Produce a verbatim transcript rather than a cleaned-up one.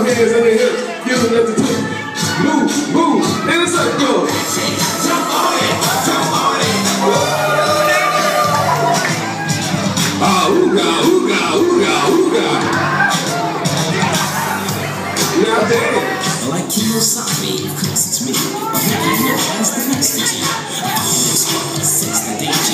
hands on your hips. Give them nothing to move, move, in a circle. Jump on it, jump on it. Ah, ooga, ooga, ooga, ooga. Now dance. Like Kiyosaki, of course it's me. My happiness has the next to you. I always want sex the day.